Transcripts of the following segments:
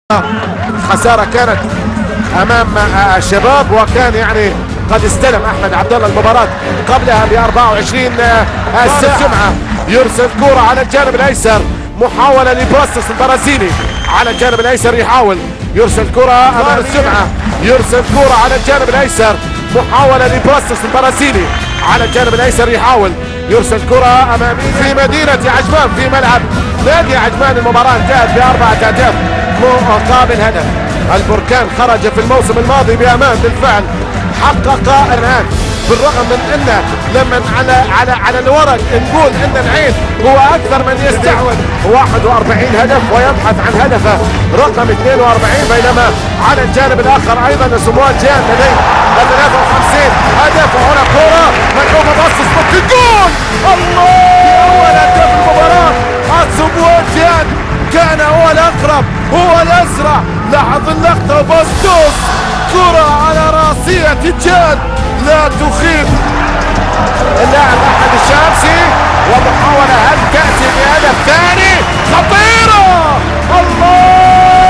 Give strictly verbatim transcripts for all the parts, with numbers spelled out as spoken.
خسارة كانت امام الشباب، وكان يعني قد استلم احمد عبد الله المباراة قبلها ب أربعة وعشرين ساعة. يرسل كرة على الجانب الايسر، محاولة لبراستوس البرازيلي على الجانب الايسر، يحاول يرسل كرة امام السمعة، يرسل كرة على الجانب الايسر، محاولة لبراستوس البرازيلي على الجانب الايسر، يحاول يرسل كرة امام في مدينة عجمان في ملعب نادي عجمان. المباراة انتهت بأربعة أهداف مقابل هدف. البركان خرج في الموسم الماضي بأمان بالفعل، حقق الآن بالرغم من ان لما على على على الورق نقول ان العين هو اكثر من يستحوذ واحد وأربعين هدف ويبحث عن هدفه رقم اثنين وأربعين، بينما على الجانب الاخر ايضا سموات جان لديه ثلاثة وخمسين هدف. وهنا كرة ملعوبة باصص في الجول، الله! اول هدف المباراة سموات جان كان هو الاقرب هو الاسرع. لاحظ اللقطة، باستوس كرة على راسية جان لا تخيب اللاعب احمد الشامسي، ومحاولة هل تأتي بهدف ثاني خطيرة، الله!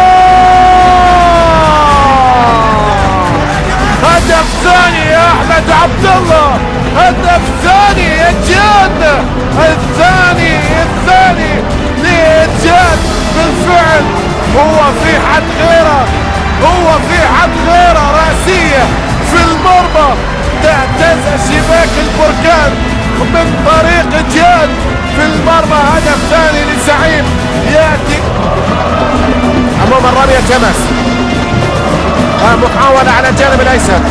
هدف ثاني يا احمد عبد الله، هدف ثاني يا جان، الثاني الثاني لجان بالفعل. هو في حد غيره، هو في حد غيره، رأسية في المرمى تعتز شباك البركان من طريق جان في المرمى. هدف ثاني لزعيم ياتي امام الرمية تمس، محاولة على الجانب الايسر،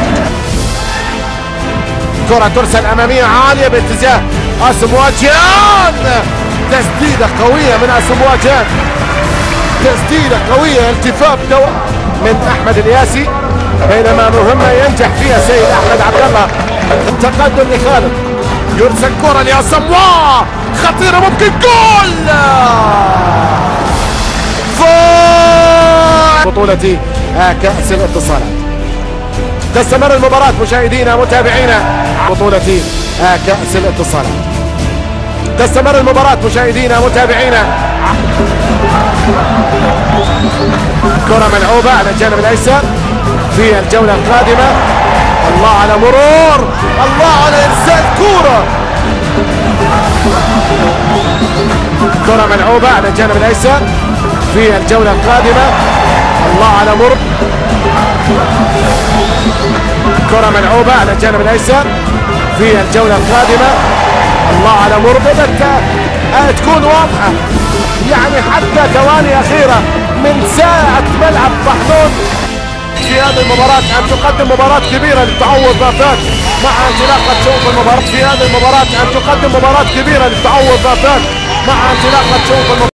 كرة ترسل امامية عالية باتجاه اسموا جان، تسديدة قوية من اسموا جان، تسديدة قوية، التفاف من احمد الياسي، بينما مهمة ينجح فيها سيد احمد عبد الله. التقدم لخالد، يرسل كرة لأسموا، خطيرة ممكن جول. بطولة كأس الاتصالات تستمر المباراة مشاهدينا متابعينا. بطولة كأس الاتصالات تستمر المباراة مشاهدينا متابعينا. كرة ملعوبة على الجانب الايسر في الجولة القادمة. الله على مرور، الله على ارسال كرة، كرة ملعوبة على الجانب الايسر في الجولة القادمة. الله على مرور، كرة ملعوبة على الجانب الايسر في الجولة القادمة. الله على مرور، بدأت تكون واضحة يعني حتى ثواني أخيرة من ساعة ملعب طحنون في هذه المباراة أن تقدم مباراة كبيرة للتعوض ضافات مع انطلاقة شوط المباراة. في هذه المباراة أن تقدم مباراة كبيرة للتعوض ضافات مع انطلاقة شوط المباراة.